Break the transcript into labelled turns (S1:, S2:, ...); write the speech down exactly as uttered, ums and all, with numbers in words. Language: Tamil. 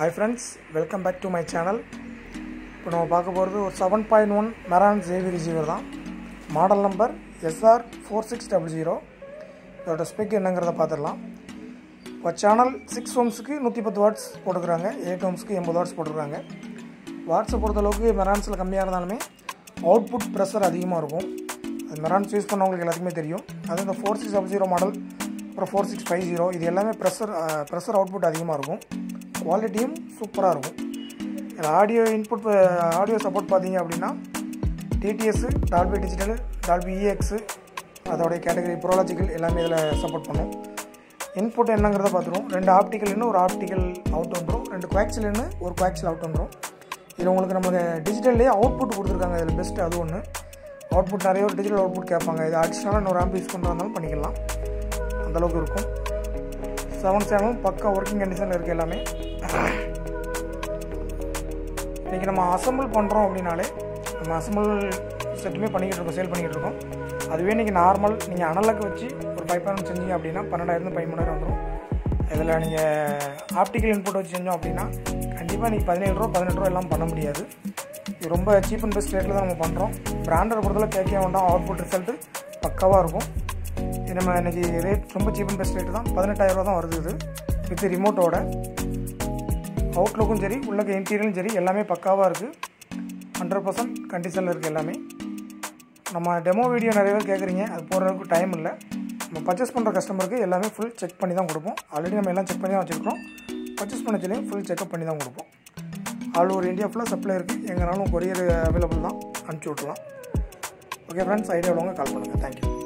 S1: Hi friends, welcome back to my channel. இப்போ நம்ம பார்க்க போகிறது ஒரு seven point one MARANTZ S R receiver தான். Model number S R four six zero zero. இதோட ஸ்பெக் என்னங்கிறத பார்த்துடலாம். இப்போ சேனல் சிக்ஸ் ஓம்ஸ்க்கு நூற்றி பத்து வாட்ஸ் போட்டுக்கிறாங்க, எயிட் ஓம்ஸ்க்கு எண்பது வாட்ஸ் போட்டுருக்காங்க. வாட்ஸை பொறுத்தளவுக்கு மெரான்ஸில் கம்மியாக இருந்தாலுமே அவுட்புட் ப்ரெஷர் அதிகமாக இருக்கும். அது மெரான்ஸ் யூஸ் பண்ணவங்களுக்கு எல்லாத்துக்குமே தெரியும். அது இந்த four six double zero model அப்புறம் ஃபோர் சிக்ஸ் ஃபைவ் ஜீரோ இது எல்லாமே ப்ரெஷர் ப்ரெஷர் அவுட்புட் அதிகமாக இருக்கும். குவாலிட்டியும் சூப்பராக இருக்கும். இதில் ஆடியோ இன்புட் ஆடியோ சப்போர்ட் பார்த்தீங்க அப்படின்னா DTS, Dolby digital, Dolby EX அதோடைய கேட்டகரி ப்ரோ லாஜிக்கல் எல்லாமே இதில் சப்போர்ட் பண்ணும். இன்புட் என்னங்கிறத பார்த்துருவோம். ரெண்டு ஆப்டிக்கல் இன்னும் ஒரு ஆப்டிக்கல் அவுட் வந்துடும், ரெண்டு குவாக்சில் இன்னு ஒரு குவாக்சில் அவுட் வந்துடும். இதில் உங்களுக்கு நம்மளுக்கு டிஜிட்டல்லே அவுட்புட் கொடுத்துருக்காங்க. இதில் பெஸ்ட்டு அது ஒன்று. அவுட்புட் நிறைய ஒரு டிஜிட்டல் அவுட்புட் கேட்பாங்க. இது அடிஷ்னலாக இன்னொரு ஆம்ப் யூஸ் பண்ணுறதாலும் பண்ணிக்கலாம், அந்தளவுக்கு இருக்கும். செவன் சேனலும் பக்கா ஒர்க்கிங் கண்டிஷனில் இருக்குது எல்லாமே. இன்றைக்கி நம்ம அசம்பிள் பண்ணுறோம் அப்படின்னாலே நம்ம அசம்பிள் செட்டுமே பண்ணிக்கிட்டு இருக்கோம், சேல் பண்ணிக்கிட்டு இருக்கோம். அதுவே இன்றைக்கி நார்மல் நீங்கள் அனலுக்கு வச்சு ஒரு பைப் பேனல் செஞ்சீங்க அப்படின்னா பன்னெண்டாயிரம் பதிமூணாயிரம் வந்துடும். இதில் நீங்கள் ஆப்டிக்கல் இன்புட் வச்சு செஞ்சோம் அப்படின்னா கண்டிப்பாக நீங்கள் பதினேழு ரூபா பதினெட்டு ரூபா எல்லாம் பண்ண முடியாது. இது ரொம்ப சீப் அண்ட் பெஸ்ட் ரேட்டில் தான் நம்ம பண்ணுறோம். பிராண்டரை பொறுத்தவரை கேட்க வேண்டாம், அவுட்புட் ரிசல்ட்டு பக்காவாக இருக்கும். இது நம்ம இன்றைக்கி ரேட் ரொம்ப சீப் அண்ட் பெஸ்ட் ரேட்டு தான், பதினெட்டாயிரம் ரூபா தான் வருது. இது வித் ரிமோட்டோட அவுட்லுக்கும் சரி உள்ளக்க இன்டீரியரும் சரி எல்லாமே பக்காவாக இருக்குது. ஹண்ட்ரட் பர்சன்ட் கண்டிஷனில் இருக்குது எல்லாமே. நம்ம டெமோ வீடியோ நிறைய பேர் கேட்குறீங்க, அது போடுறதுக்கு டைம் இல்லை. நம்ம பர்ச்சேஸ் பண்ணுற கஸ்டமருக்கு எல்லாமே ஃபுல் செக் பண்ணி தான் கொடுப்போம். ஆல்ரெடி நம்ம எல்லாம் செக் பண்ணி தான் வச்சுருக்கோம். பர்ச்சேஸ் பண்ண சொல்லி ஃபுல் செக்அப் பண்ணி தான் கொடுப்போம். ஆல் ஓவர் இந்தியா ஃபுல்லாக சப்ளை இருக்குது. எங்கேனாலும் கொரியர் அவைலபிள் தான், அனுப்பிச்சி விட்றலாம். ஓகே ஃப்ரெண்ட்ஸ், ஐடியா உள்ளவங்க கால் பண்ணுங்கள். தேங்க்யூ.